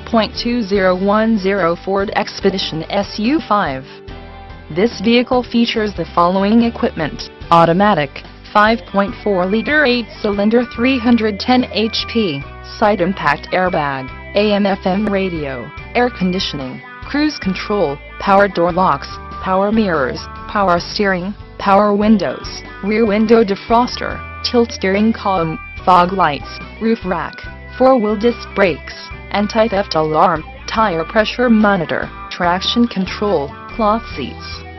5.2010 Ford Expedition SU5. This vehicle features the following equipment: automatic, 5.4-liter 8-cylinder 310 HP, side impact airbag, AM/FM radio, air conditioning, cruise control, power door locks, power mirrors, power steering, power windows, rear window defroster, tilt steering column, fog lights, roof rack, 4-wheel disc brakes, anti-theft alarm, tire pressure monitor, traction control, cloth seats.